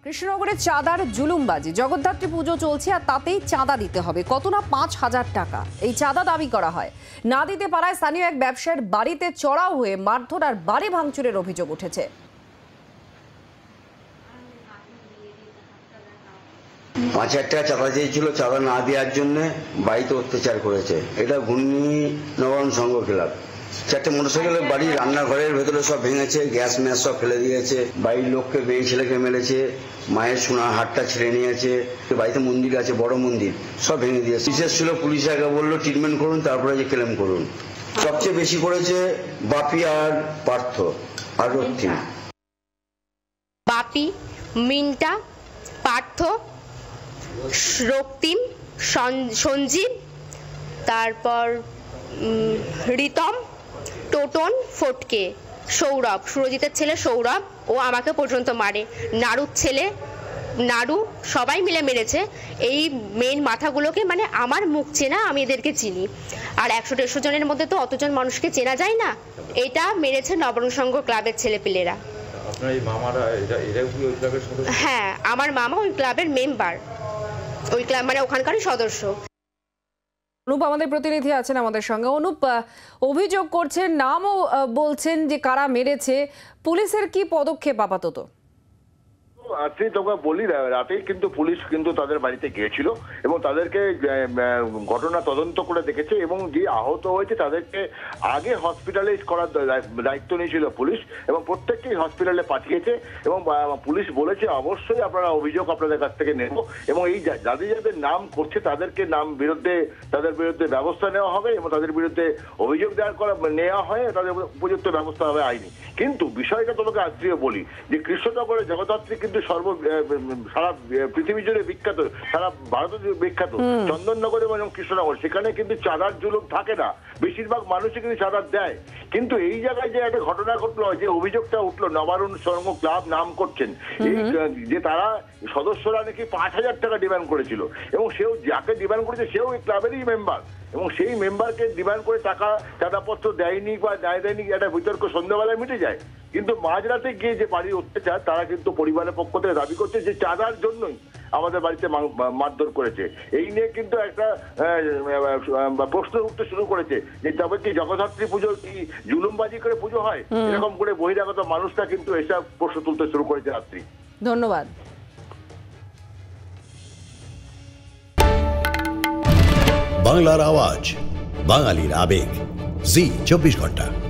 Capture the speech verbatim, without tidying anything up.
কৃষ্ণনগরে চাঁদার জুলুমবাজি। জগদ্ধাত্রী পুজো চলছে আর তাতেই চাঁদা দিতে হবে, কত না পাঁচ হাজার টাকা। এই চাঁদা দাবি করা হয়, না দিতে পারায় স্থানীয় এক ব্যবসায়ীর বাড়িতে চড়াও হয়ে মারধর আর বাড়ি ভাঙচুরের অভিযোগ উঠেছে। পাঁচ হাজার টাকা চাঁদা চেয়েছিল, চাঁদা না দেওয়ার জন্য বাড়িতে অত্যাচার করেছে। এটা ঘূর্ণি নবায়ন সংঘ ক্লাব। চারটে মোটরসাইকেলের বাড়ি রান্নাঘরের ভেতরে সব ভেঙেছে, গ্যাস ম্যাস সব ফেলে দিয়েছে, বাড়ির লোককে মেয়ে ছেলেকে মেরেছে, মায়ের সোনার হাটটা ছিঁড়ে নিয়েছে, বাড়িতে মন্দির আছে, বড় মন্দির, সব ভেঙে দিয়েছে। বিশেষ ছিল, পুলিশ আগে বললো ট্রিটমেন্ট করুন, তারপরে যে ক্লেম করুন। সবচেয়ে বেশি করেছে বাপি আর পার্থ আর রক্তিম। বাপি, মিন্টা, পার্থ, রক্তিম, সঞ্জীব, তারপর রিতম, টোটন, ফটকে, সৌরভ, সুরজিতের ছেলে সৌরভ, ও আমাকে পর্যন্ত মারে। নাড়ুর ছেলে নাড়ু, সবাই মিলে মেরেছে। এই মেন মাথাগুলোকে, মানে আমার মুখ চেনা, আমি এদেরকে চিনি। আর একশো দেড়শো জনের মধ্যে তো অতজন মানুষকে চেনা যায় না। এটা মেরেছে নবরণ সংঘ ক্লাবের ছেলেপিলেরা। হ্যাঁ, আমার মামা ওই ক্লাবের মেম্বার, ওই ক্লাব মানে ওখানকারই সদস্য। অনুপ আমাদের প্রতিনিধি আছেন আমাদের সঙ্গে। অনুপ, অভিযোগ করছেন, নামও বলছেন যে কারা মেরেছে, পুলিশের কি পদক্ষেপ আপাতত? আজকে তোকে বলি, রাতে কিন্তু পুলিশ কিন্তু তাদের বাড়িতে গিয়েছিল এবং তাদেরকে ঘটনা তদন্ত করে দেখেছে এবং যে আহত হয়েছে তাদেরকে আগে হসপিটালাইজ করার দায়িত্ব নিয়েছিল পুলিশ এবং প্রত্যেককেই হসপিটালে পাঠিয়েছে এবং পুলিশ বলেছে অবশ্যই আপনারা অভিযোগ আপনাদের কাছ থেকে নেব এবং এই যাদের যাদের নাম করছে তাদেরকে নাম বিরুদ্ধে তাদের বিরুদ্ধে ব্যবস্থা নেওয়া হবে এবং তাদের বিরুদ্ধে অভিযোগ দায়ের করা নেওয়া হয়, তাদের উপযুক্ত ব্যবস্থা হবে আইনি। কিন্তু বিষয়টা তোমাকে আজকে বলি যে কৃষ্ণনগরের জগদ্ধাত্রী কিন্তু সর্ব সারা পৃথিবী জুড়ে বিখ্যাত, সারা ভারত জুড়ে বিখ্যাত চন্দননগর এবং কৃষ্ণনগর। সেখানে কিন্তু চাঁদার জুলুম থাকে না, বেশিরভাগ মানুষই কিন্তু চাঁদা দেয়। কিন্তু এই জায়গায় যে একটা ঘটনা ঘটলো, যে অভিযোগটা উঠলো, নবারুণ সংঘ ক্লাব নাম করছেন এই যে তারা সদস্যরা নাকি পাঁচ হাজার টাকা ডিমান্ড করেছিল এবং সেও যাকে ডিমান্ড করেছে সেও এই ক্লাবেরই মেম্বার এবং সেই মেম্বারকে ডিমান্ড করে টাকা চাঁদাপত্র দেয়নি বা দেয় দেয়নি একটা বিতর্ক সন্ধ্যাবেলায় মিটে যায়। কিন্তু মাঝরাতে গিয়ে যে বাড়ির অত্যাচার, তারা কিন্তু পরিবারের পক্ষ থেকে দাবি করছে যে চাঁদার জন্যই আমাদের বাড়িতে মারধর করেছে। এই নিয়ে কিন্তু একটা প্রশ্ন উঠতে শুরু করেছে যে তবে কি জগদ্ধাত্রী পুজো কি জুলুমবাজি করে পুজো হয়? এরকম করে বহিরাগত মানুষরা কিন্তু এসব প্রশ্ন তুলতে শুরু করেছে রাত্রি। ধন্যবাদ। বাংলার আওয়াজ, বাঙালির আবেগ, জি চব্বিশ ঘন্টা।